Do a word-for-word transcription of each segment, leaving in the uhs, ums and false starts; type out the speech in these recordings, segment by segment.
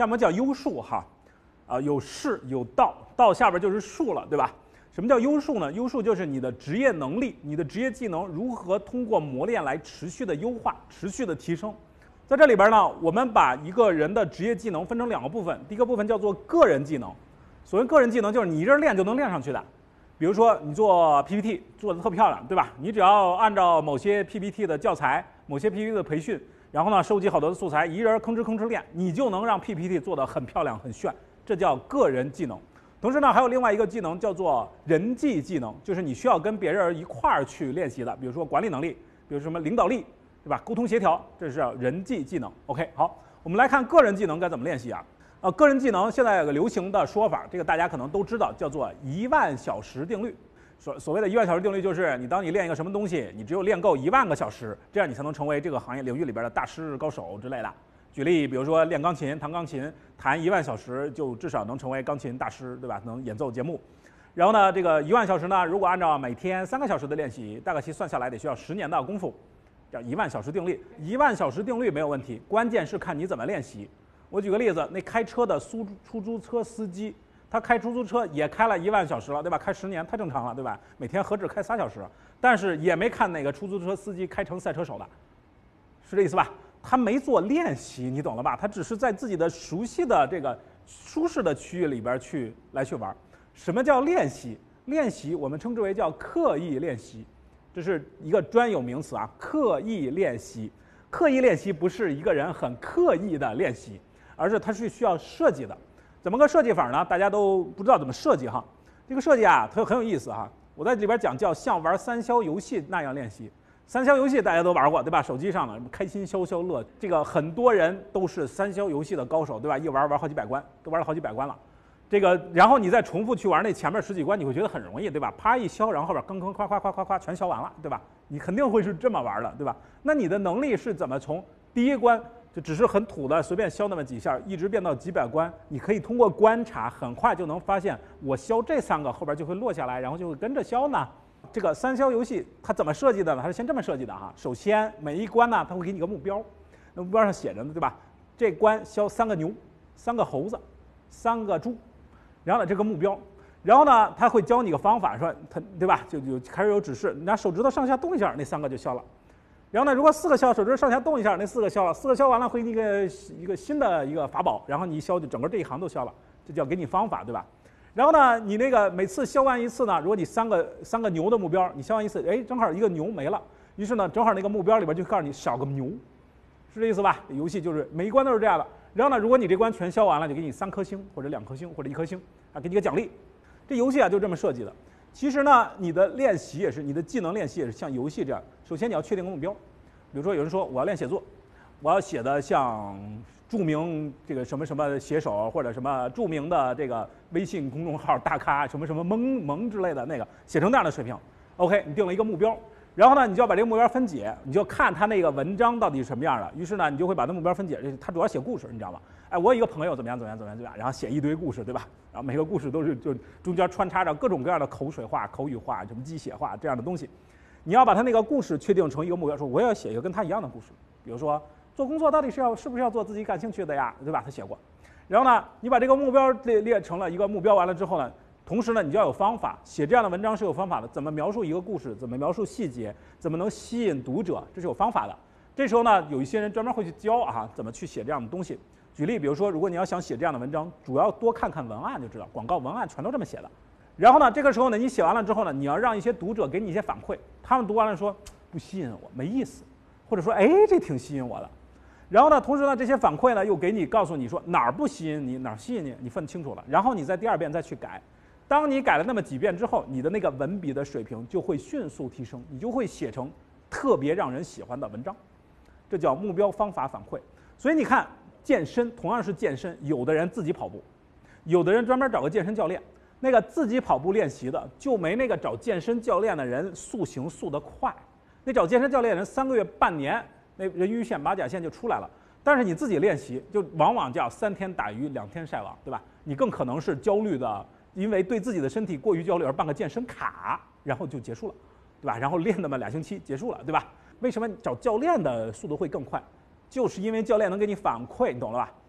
下面叫优术哈，啊、呃、有士有道，道下边就是术了，对吧？什么叫优术呢？优术就是你的职业能力、你的职业技能如何通过磨练来持续的优化、持续的提升。在这里边呢，我们把一个人的职业技能分成两个部分，第一个部分叫做个人技能。所谓个人技能，就是你一人练就能练上去的。比如说你做 P P T 做的特漂亮，对吧？你只要按照某些 P P T 的教材、某些 P P T 的培训，然后呢收集好多的素材，一人吭哧吭哧练，你就能让 P P T 做得很漂亮、很炫。这叫个人技能。同时呢，还有另外一个技能叫做人际技能，就是你需要跟别人一块儿去练习的，比如说管理能力，比如什么领导力，对吧？沟通协调，这是人际技能。OK， 好，我们来看个人技能该怎么练习啊？呃，个人技能现在有个流行的说法，这个大家可能都知道，叫做一万小时定律。所所谓的一万小时定律，就是你当你练一个什么东西，你只有练够一万个小时，这样你才能成为这个行业领域里边的大师、高手之类的。举例，比如说练钢琴、弹钢琴，弹一万小时就至少能成为钢琴大师，对吧？能演奏节目。然后呢，这个一万小时呢，如果按照每天三个小时的练习，大概其算下来得需要十年的功夫，叫一万小时定律。一万小时定律没有问题，关键是看你怎么练习。我举个例子，那开车的出出租车司机，他开出租车也开了一万小时了，对吧？开十年太正常了，对吧？每天何止开仨小时，但是也没看哪个出租车司机开成赛车手的，是这意思吧？他没做练习，你懂了吧？他只是在自己的熟悉的这个舒适的区域里边去来去玩。什么叫练习？练习我们称之为叫刻意练习，这是一个专有名词啊。刻意练习，刻意练习不是一个人很刻意的练习，而是它是需要设计的。怎么个设计法呢？大家都不知道怎么设计哈。这个设计啊，它很有意思哈。我在里边讲叫像玩三消游戏那样练习。三消游戏大家都玩过，对吧？手机上的开心消消乐，这个很多人都是三消游戏的高手，对吧？一玩玩好几百关，都玩了好几百关了。这个，然后你再重复去玩那前面十几关，你会觉得很容易，对吧？啪一消，然后后边吭吭夸夸夸夸夸全消完了，对吧？你肯定会是这么玩的，对吧？那你的能力是怎么从第一关就只是很土的随便消那么几下，一直变到几百关？你可以通过观察，很快就能发现，我消这三个后边就会落下来，然后就会跟着消呢。这个三消游戏它怎么设计的呢？它是先这么设计的哈。首先每一关呢，它会给你个目标，那目标上写着呢，对吧？这关消三个牛，三个猴子，三个猪，然后呢这个目标，然后呢他会教你个方法，说他对吧？就就开始有指示，你拿手指头上下动一下，那三个就消了。然后呢，如果四个消，手指头上下动一下，那四个消了。四个消完了会一个一个新的一个法宝，然后你一消就整个这一行都消了，这叫给你方法，对吧？然后呢，你那个每次消完一次呢，如果你三个三个牛的目标，你消完一次，哎，正好一个牛没了，于是呢，正好那个目标里边就告诉你少个牛，是这意思吧？游戏就是每一关都是这样的。然后呢，如果你这关全消完了，就给你三颗星或者两颗星或者一颗星啊，给你个奖励。这游戏啊就这么设计的。其实呢，你的练习也是，你的技能练习也是像游戏这样。首先你要确定个目标，比如说有人说我要练写作，我要写的像著名这个什么什么写手或者什么著名的这个微信公众号大咖什么什么萌萌之类的那个写成那样的水平 ，OK， 你定了一个目标，然后呢，你就要把这个目标分解，你就看他那个文章到底是什么样的。于是呢，你就会把那目标分解，他主要写故事，你知道吗？哎，我有一个朋友怎么样怎么样怎么样怎么样，然后写一堆故事，对吧？然后每个故事都是就中间穿插着各种各样的口水话、口语化、什么鸡血话这样的东西。你要把他那个故事确定成一个目标，说我要写一个跟他一样的故事，比如说。做工作到底是要是不是要做自己感兴趣的呀，对吧？他写过。然后呢，你把这个目标列列成了一个目标，完了之后呢，同时呢，你就要有方法。写这样的文章是有方法的，怎么描述一个故事，怎么描述细节，怎么能吸引读者，这是有方法的。这时候呢，有一些人专门会去教啊，怎么去写这样的东西。举例，比如说，如果你要想写这样的文章，主要多看看文案就知道，广告文案全都这么写的。然后呢，这个时候呢，你写完了之后呢，你要让一些读者给你一些反馈，他们读完了说不吸引我，没意思，或者说哎，这挺吸引我的。然后呢，同时呢，这些反馈呢又给你告诉你说哪儿不吸引你，哪儿吸引你，你分清楚了。然后你在第二遍再去改，当你改了那么几遍之后，你的那个文笔的水平就会迅速提升，你就会写成特别让人喜欢的文章。这叫目标方法反馈。所以你看，健身同样是健身，有的人自己跑步，有的人专门找个健身教练。那个自己跑步练习的，就没那个找健身教练的人塑形塑得快。那找健身教练的人三个月、半年。那人鱼线、马甲线就出来了，但是你自己练习，就往往叫三天打鱼两天晒网，对吧？你更可能是焦虑的，因为对自己的身体过于焦虑而办个健身卡，然后就结束了，对吧？然后练那么俩星期结束了，对吧？为什么找教练的速度会更快？就是因为教练能给你反馈，你懂了吧？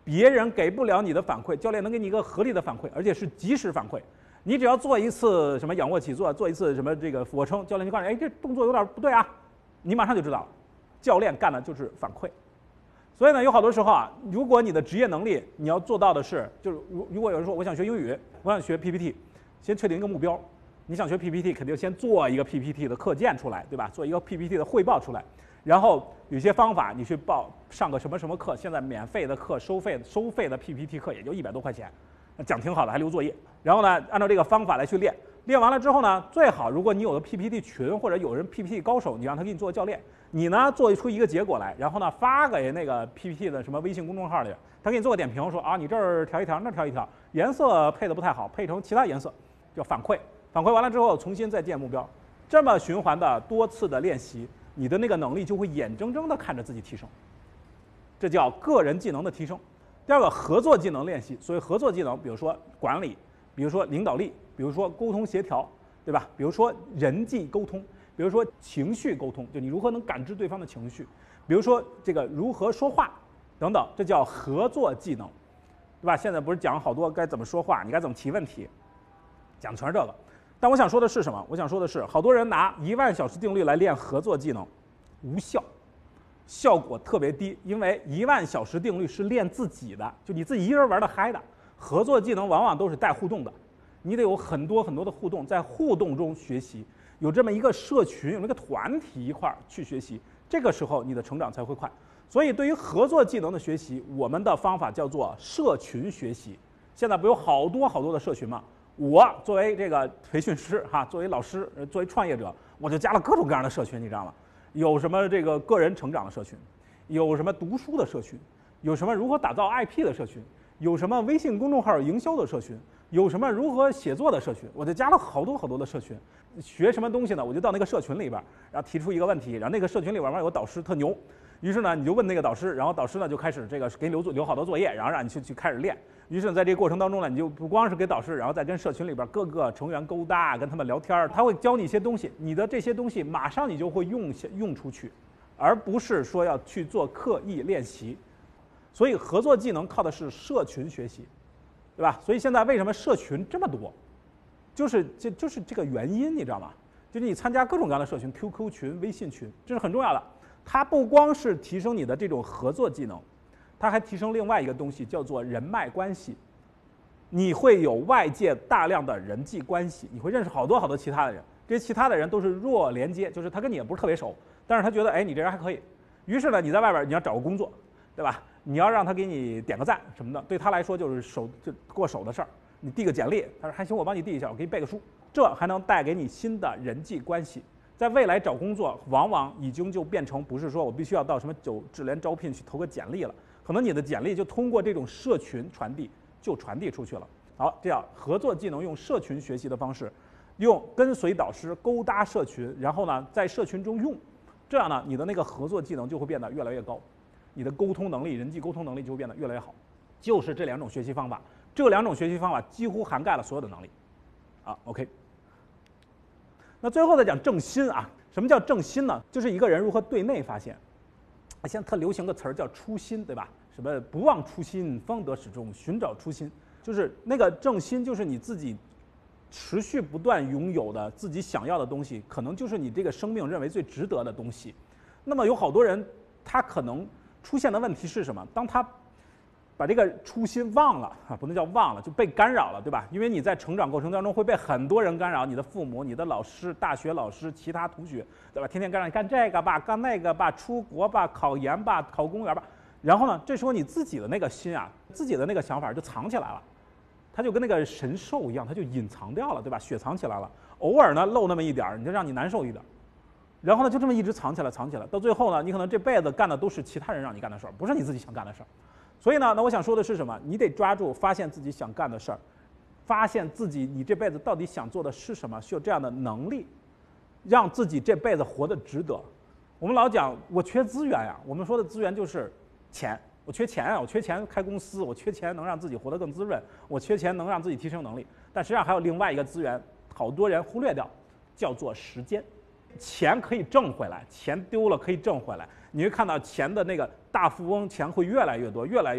别人给不了你的反馈，教练能给你一个合理的反馈，而且是及时反馈。你只要做一次什么仰卧起坐，做一次什么这个俯卧撑，教练就告诉你，哎，这动作有点不对啊，你马上就知道了。教练干的就是反馈。所以呢，有好多时候啊，如果你的职业能力你要做到的是，就是如如果有人说我想学英语，我想学 P P T， 先确定一个目标。你想学 P P T， 肯定先做一个 P P T 的课件出来，对吧？做一个 P P T 的汇报出来，然后有些方法你去报上个什么什么课，现在免费的课、收费收费的 P P T 课也就一百多块钱，讲挺好的，还留作业。然后呢，按照这个方法来去练，练完了之后呢，最好如果你有个 P P T 群或者有人 P P T 高手，你让他给你做教练，你呢做出一个结果来，然后呢发给那个 P P T 的什么微信公众号里，他给你做个点评，说啊你这儿调一调，那儿调一调，颜色配的不太好，配成其他颜色，叫反馈。反馈完了之后，重新再建目标，这么循环的多次的练习，你的那个能力就会眼睁睁的看着自己提升，这叫个人技能的提升。第二个，合作技能练习。所谓合作技能，比如说管理，比如说领导力，比如说沟通协调，对吧？比如说人际沟通，比如说情绪沟通，就你如何能感知对方的情绪，比如说这个如何说话等等，这叫合作技能，对吧？现在不是讲好多该怎么说话，你该怎么提问题，讲的全是这个。但我想说的是什么？我想说的是，好多人拿一万小时定律来练合作技能，无效，效果特别低。因为一万小时定律是练自己的，就你自己一人玩的嗨的。合作技能往往都是带互动的，你得有很多很多的互动，在互动中学习，有这么一个社群，有那个团体一块儿去学习，这个时候你的成长才会快。所以对于合作技能的学习，我们的方法叫做社群学习。现在不有好多好多的社群吗？我作为这个培训师哈，作为老师，作为创业者，我就加了各种各样的社群，你知道吗？有什么这个个人成长的社群，有什么读书的社群，有什么如何打造 I P 的社群，有什么微信公众号营销的社群，有什么如何写作的社群，我就加了好多好多的社群。学什么东西呢？我就到那个社群里边，然后提出一个问题，然后那个社群里边有个导师特牛，于是呢你就问那个导师，然后导师呢就开始这个给你留留好多作业，然后让你去去开始练。于是在这个过程当中呢，你就不光是给导师，然后再跟社群里边各个成员勾搭，跟他们聊天，他会教你一些东西，你的这些东西马上你就会用用出去，而不是说要去做刻意练习。所以合作技能靠的是社群学习，对吧？所以现在为什么社群这么多，就是就就是这个原因，你知道吗？就是你参加各种各样的社群 ，Q Q 群、微信群，这是很重要的。它不光是提升你的这种合作技能，它还提升另外一个东西，叫做人脉关系。你会有外界大量的人际关系，你会认识好多好多其他的人。这些其他的人都是弱连接，就是他跟你也不是特别熟，但是他觉得哎你这人还可以。于是呢，你在外边你要找个工作，对吧？你要让他给你点个赞什么的，对他来说就是手就过手的事儿。你递个简历，他说还行，我帮你递一下，我给你背个书，这还能带给你新的人际关系。在未来找工作，往往已经就变成不是说我必须要到什么九智联招聘去投个简历了，可能你的简历就通过这种社群传递就传递出去了。好，这样合作技能用社群学习的方式，用跟随导师勾搭社群，然后呢在社群中用，这样呢你的那个合作技能就会变得越来越高，你的沟通能力、人际沟通能力就会变得越来越好。就是这两种学习方法，这两种学习方法几乎涵盖了所有的能力。啊 ，OK。那最后再讲正心啊，什么叫正心呢？就是一个人如何对内发现。现在特流行个词儿叫初心，对吧？什么不忘初心，方得始终，寻找初心，就是那个正心，就是你自己持续不断拥有的自己想要的东西，可能就是你这个生命认为最值得的东西。那么有好多人，他可能出现的问题是什么？当他把这个初心忘了啊，不能叫忘了，就被干扰了，对吧？因为你在成长过程当中会被很多人干扰，你的父母、你的老师、大学老师、其他同学，对吧？天天干扰你干这个吧，干那个吧，出国吧，考研吧，考公务员吧。然后呢，这时候你自己的那个心啊，自己的那个想法就藏起来了，它就跟那个神兽一样，它就隐藏掉了，对吧？雪藏起来了，偶尔呢露那么一点儿，你就让你难受一点。然后呢，就这么一直藏起来，藏起来，到最后呢，你可能这辈子干的都是其他人让你干的事儿，不是你自己想干的事儿。所以呢，那我想说的是什么？你得抓住发现自己想干的事儿，发现自己你这辈子到底想做的是什么，需要这样的能力，让自己这辈子活得值得。我们老讲我缺资源呀，我们说的资源就是钱，我缺钱啊，我缺钱开公司，我缺钱能让自己活得更滋润，我缺钱能让自己提升能力。但实际上还有另外一个资源，好多人忽略掉，叫做时间。钱可以挣回来，钱丢了可以挣回来。你会看到钱的那个大富翁，钱会越来越多，越来越多。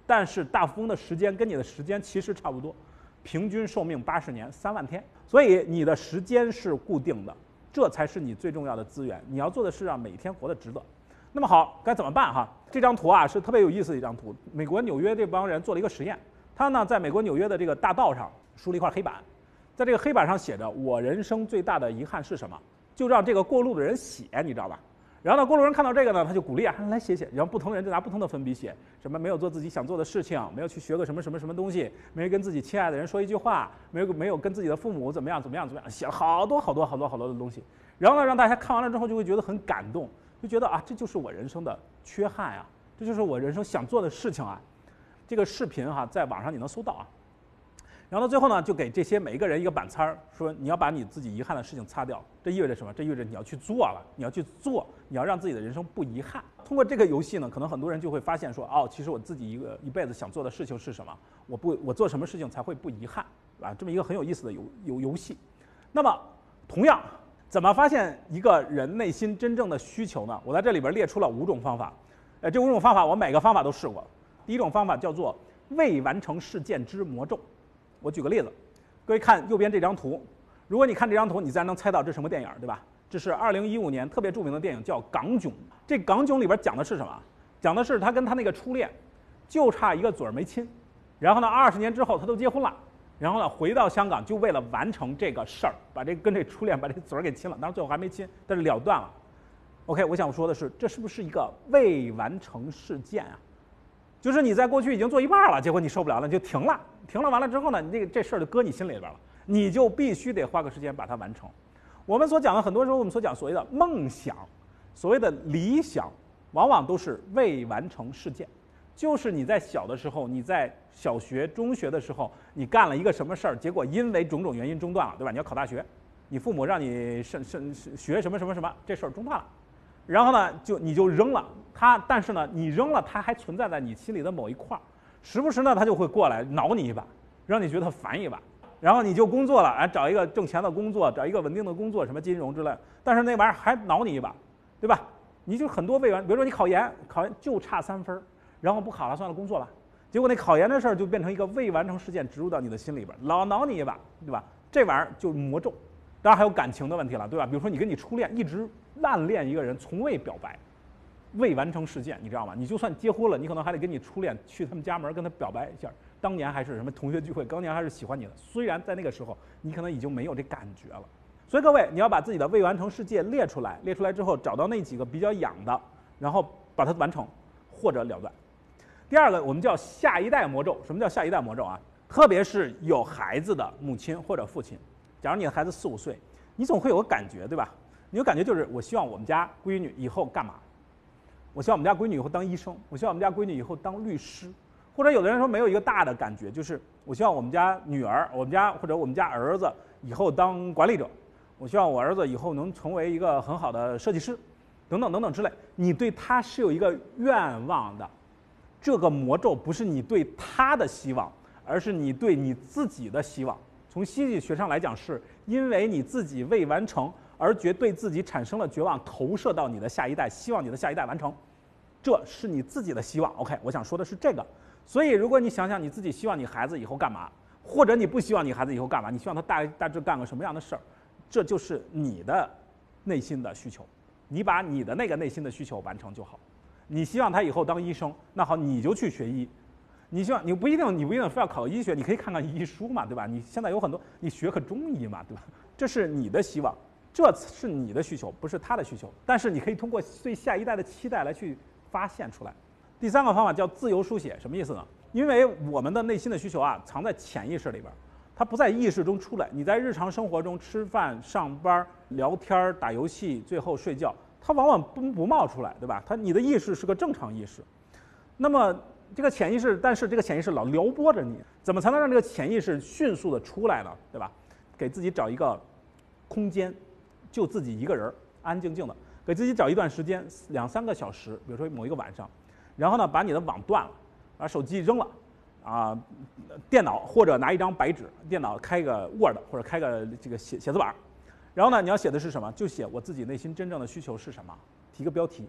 但是大富翁的时间跟你的时间其实差不多，平均寿命八十年，三万天。所以你的时间是固定的，这才是你最重要的资源。你要做的是让每天活得值得。那么好，该怎么办哈？这张图啊是特别有意思的一张图。美国纽约这帮人做了一个实验，他呢在美国纽约的这个大道上竖了一块黑板，在这个黑板上写着“我人生最大的遗憾是什么”，就让这个过路的人写，你知道吧？然后呢，过路人看到这个呢，他就鼓励啊，来写写。然后不同的人就拿不同的粉笔写，什么没有做自己想做的事情，没有去学个什么什么什么东西，没有跟自己亲爱的人说一句话，没有没有跟自己的父母怎么样怎么样怎么样，写了好多好多好多好多的东西。然后呢，让大家看完了之后就会觉得很感动，就觉得啊，这就是我人生的缺憾啊，这就是我人生想做的事情啊。这个视频哈、啊，在网上你能搜到啊。然后到最后呢，就给这些每一个人一个板擦，说你要把你自己遗憾的事情擦掉。这意味着什么？这意味着你要去做了，你要去做，你要让自己的人生不遗憾。通过这个游戏呢，可能很多人就会发现说，哦，其实我自己一个一辈子想做的事情是什么？我不，我做什么事情才会不遗憾，啊，这么一个很有意思的游游游戏。那么，同样，怎么发现一个人内心真正的需求呢？我在这里边列出了五种方法。呃，这五种方法我每个方法都试过。第一种方法叫做未完成事件之魔咒。我举个例子，各位看右边这张图，如果你看这张图，你自然能猜到这是什么电影，对吧？这是二零一五年特别著名的电影，叫《港囧》。这《港囧》里边讲的是什么？讲的是他跟他那个初恋，就差一个嘴儿没亲。然后呢，二十年之后他都结婚了，然后呢回到香港，就为了完成这个事儿，把这跟这初恋把这嘴儿给亲了。当然最后还没亲，但是了断了。OK， 我想说的是，这是不是一个未完成事件啊？就是你在过去已经做一半了，结果你受不了了，你就停了，停了完了之后呢，你这个这事儿就搁你心里边了，你就必须得花个时间把它完成。我们所讲的很多时候，我们所讲所谓的梦想，所谓的理想，往往都是未完成事件。就是你在小的时候，你在小学、中学的时候，你干了一个什么事儿，结果因为种种原因中断了，对吧？你要考大学，你父母让你是是学什么什么什么，这事儿中断了。然后呢，就你就扔了它，但是呢，你扔了它还存在在你心里的某一块儿，时不时呢，它就会过来挠你一把，让你觉得烦一把，然后你就工作了，哎，找一个挣钱的工作，找一个稳定的工作，什么金融之类的，但是那玩意儿还挠你一把，对吧？你就很多未完，比如说你考研，考研就差三分，然后不考了，算了，工作了，结果那考研的事儿就变成一个未完成事件植入到你的心里边，老挠你一把，对吧？这玩意儿就魔咒。当然还有感情的问题了，对吧？比如说你跟你初恋一直暗恋一个人，从未表白，未完成事件，你知道吗？你就算结婚了，你可能还得跟你初恋去他们家门跟他表白一下。当年还是什么同学聚会，当年还是喜欢你的，虽然在那个时候你可能已经没有这感觉了。所以各位，你要把自己的未完成事件列出来，列出来之后找到那几个比较痒的，然后把它完成或者了断。第二个，我们叫下一代魔咒。什么叫下一代魔咒啊？特别是有孩子的母亲或者父亲。假如你的孩子四五岁，你总会有个感觉，对吧？你有感觉就是，我希望我们家闺女以后干嘛？我希望我们家闺女以后当医生，我希望我们家闺女以后当律师，或者有的人说没有一个大的感觉，就是我希望我们家女儿、我们家或者我们家儿子以后当管理者，我希望我儿子以后能成为一个很好的设计师，等等等等之类。你对他是有一个愿望的，这个魔咒不是你对他的希望，而是你对你自己的希望。从心理学上来讲，是因为你自己未完成而觉对自己产生了绝望，投射到你的下一代，希望你的下一代完成，这是你自己的希望。 OK， 我想说的是这个。所以如果你想想你自己希望你孩子以后干嘛，或者你不希望你孩子以后干嘛，你希望他大大致干个什么样的事儿，这就是你的内心的需求，你把你的那个内心的需求完成就好。你希望他以后当医生，那好，你就去学医。你希望你不一定，你不一定非要考医学，你可以看看医书嘛，对吧？你现在有很多，你学个中医嘛，对吧？这是你的希望，这是你的需求，不是他的需求。但是你可以通过对下一代的期待来去发现出来。第三个方法叫自由书写，什么意思呢？因为我们的内心的需求啊，藏在潜意识里边，它不在意识中出来。你在日常生活中吃饭、上班、聊天、打游戏，最后睡觉，它往往不不冒出来，对吧？它你的意识是个正常意识，那么。这个潜意识，但是这个潜意识老撩拨着你，怎么才能让这个潜意识迅速的出来呢？对吧？给自己找一个空间，就自己一个人，安安静静的，给自己找一段时间，两三个小时，比如说某一个晚上，然后呢，把你的网断了，把手机扔了，啊，电脑或者拿一张白纸，电脑开个 Word 或者开个这个写写字板，然后呢，你要写的是什么？就写我自己内心真正的需求是什么，提个标题。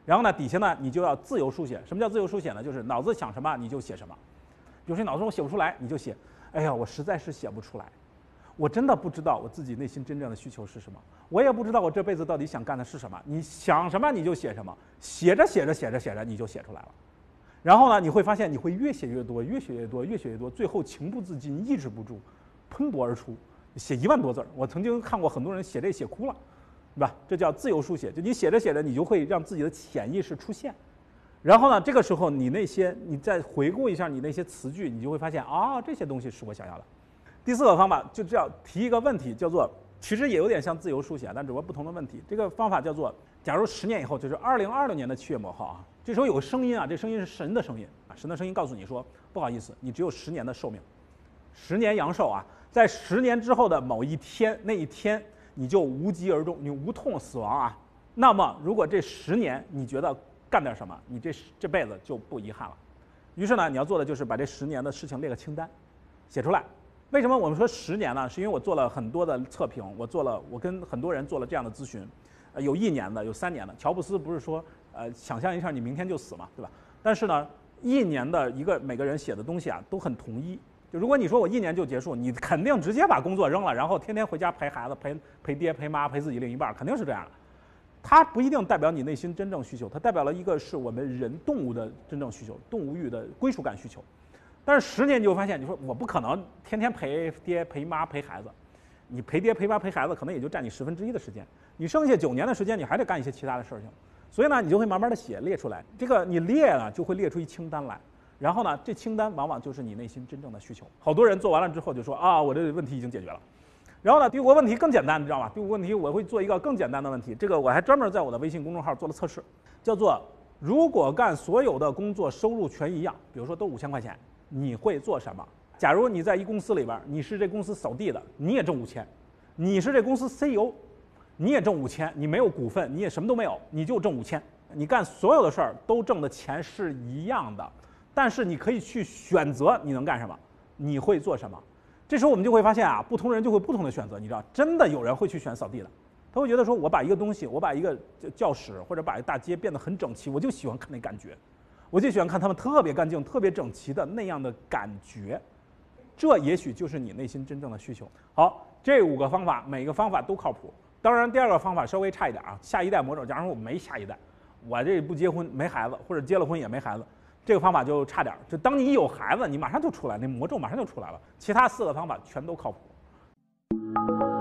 然后呢，底下呢你就要自由书写。什么叫自由书写呢？就是脑子想什么你就写什么。比如说你脑子中写不出来，你就写，哎呀，我实在是写不出来，我真的不知道我自己内心真正的需求是什么，我也不知道我这辈子到底想干的是什么。你想什么你就写什么，写着写着写着写着你就写出来了。然后呢，你会发现你会越写越多，越写越多，越写越多，最后情不自禁，抑制不住，喷薄而出，写一万多字儿。我曾经看过很多人写这写哭了，对吧？这叫自由书写，就你写着写着，你就会让自己的潜意识出现。然后呢，这个时候你那些，你再回顾一下你那些词句，你就会发现啊，这些东西是我想要的。第四个方法就这样提一个问题，叫做其实也有点像自由书写，但只不过不同的问题。这个方法叫做，假如十年以后，就是二零二六年的七月某号啊，这时候有个声音啊，这声音是神的声音啊，神的声音告诉你说，不好意思，你只有十年的寿命，十年阳寿啊，在十年之后的某一天，那一天你就无疾而终，你无痛死亡啊。那么如果这十年你觉得干点什么，你这这辈子就不遗憾了。于是呢，你要做的就是把这十年的事情列个清单，写出来。为什么我们说十年呢？是因为我做了很多的测评，我做了，我跟很多人做了这样的咨询，呃，有一年的，有三年的。乔布斯不是说，呃，想象一下你明天就死嘛，对吧？但是呢，一年的一个每个人写的东西啊，都很统一。就如果你说我一年就结束，你肯定直接把工作扔了，然后天天回家陪孩子、陪陪爹、陪妈、陪自己另一半，肯定是这样的。它不一定代表你内心真正需求，它代表了一个是我们人动物的真正需求，动物欲的归属感需求。但是十年你就发现，你说我不可能天天陪爹陪妈陪孩子，你陪爹陪妈陪孩子可能也就占你十分之一的时间，你剩下九年的时间你还得干一些其他的事情，所以呢你就会慢慢的写列出来，这个你列了就会列出一清单来，然后呢这清单往往就是你内心真正的需求。好多人做完了之后就说啊我这个问题已经解决了，然后呢第五个问题更简单，你知道吗？第五个问题我会做一个更简单的问题，这个我还专门在我的微信公众号做了测试，叫做如果干所有的工作收入全一样，比如说都五千块钱。你会做什么？假如你在一公司里边，你是这公司扫地的，你也挣五千；你是这公司 C E O， 你也挣五千。你没有股份，你也什么都没有，你就挣五千。你干所有的事儿都挣的钱是一样的，但是你可以去选择你能干什么，你会做什么。这时候我们就会发现啊，不同人就会不同的选择。你知道，真的有人会去选扫地的，他会觉得说，我把一个东西，我把一个教室或者把一个大街变得很整齐，我就喜欢看那感觉。我就喜欢看他们特别干净、特别整齐的那样的感觉，这也许就是你内心真正的需求。好，这五个方法，每个方法都靠谱。当然，第二个方法稍微差一点啊，下一代魔咒。假如说我没下一代，我这不结婚没孩子，或者结了婚也没孩子，这个方法就差点。就当你一有孩子，你马上就出来，那魔咒马上就出来了。其他四个方法全都靠谱。